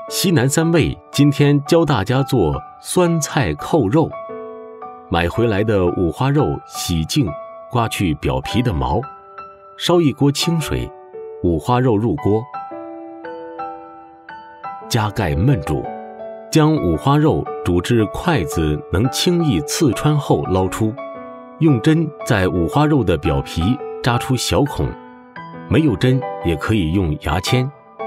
西南三味今天教大家做酸菜扣肉。买回来的五花肉洗净，刮去表皮的毛，烧一锅清水，五花肉入锅，加盖焖煮，将五花肉煮至筷子能轻易刺穿后捞出，用针在五花肉的表皮扎出小孔，没有针也可以用牙签。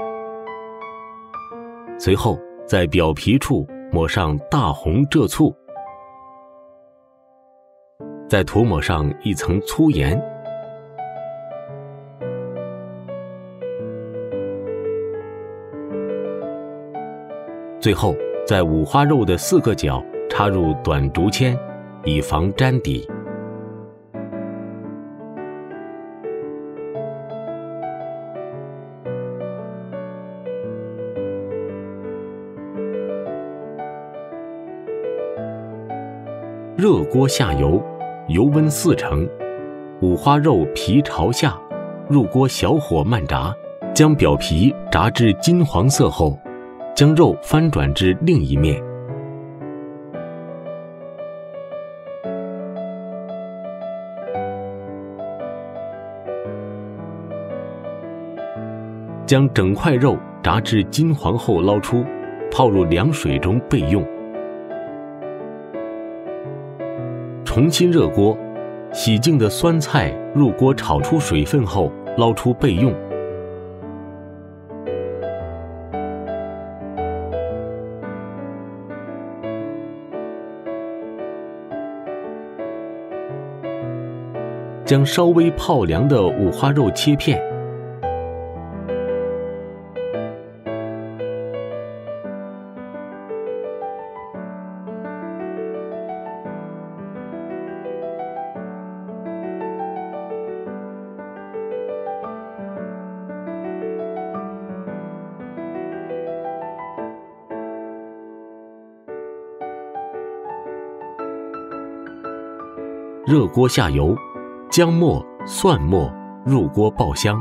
随后在表皮处抹上大红蔗醋，再涂抹上一层粗盐，最后在五花肉的4个角插入短竹签，以防粘底。热锅下油，油温4成，五花肉皮朝下，入锅小火慢炸，将表皮炸至金黄色后，将肉翻转至另一面。将整块肉炸至金黄后捞出，泡入凉水中备用。重新热锅，洗净的酸菜入锅炒出水分后捞出备用。将稍微泡凉的五花肉切片，热锅下油，姜末、蒜末入锅爆香。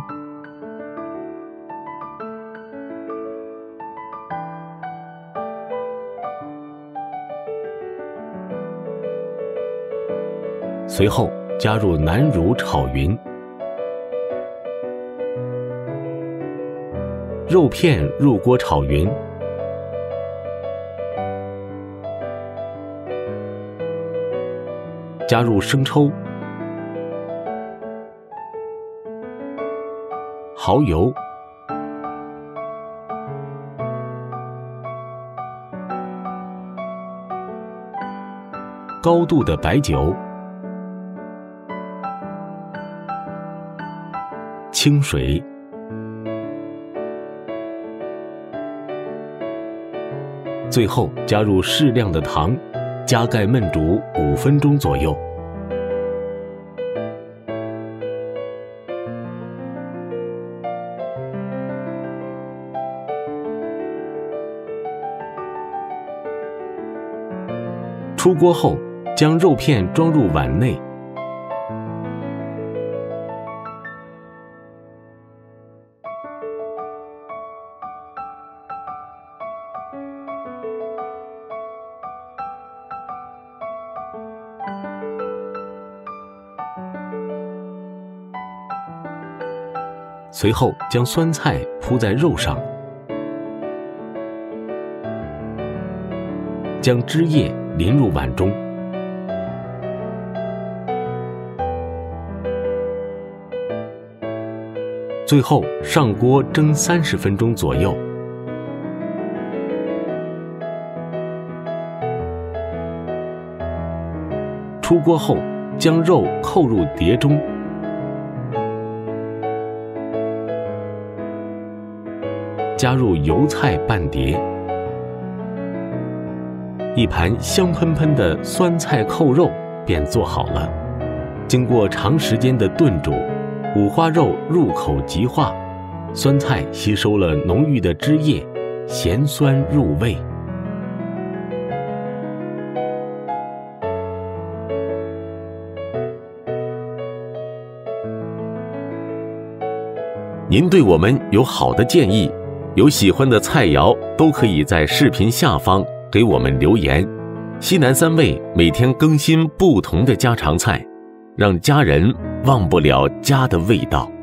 随后加入南乳炒匀，肉片入锅炒匀，加入生抽、蚝油、高度的白酒、清水，最后加入适量的糖，加盖焖煮5分钟左右。出锅后，将肉片装入碗内，随后将酸菜铺在肉上，将汁液淋入碗中，最后上锅蒸30分钟左右。出锅后，将肉扣入碟中，加入油菜半碟，一盘香喷喷的酸菜扣肉便做好了。经过长时间的炖煮，五花肉入口即化，酸菜吸收了浓郁的汁液，咸酸入味。您对我们有好的建议， 有喜欢的菜肴都可以在视频下方给我们留言。西南三味每天更新不同的家常菜，让家人忘不了家的味道。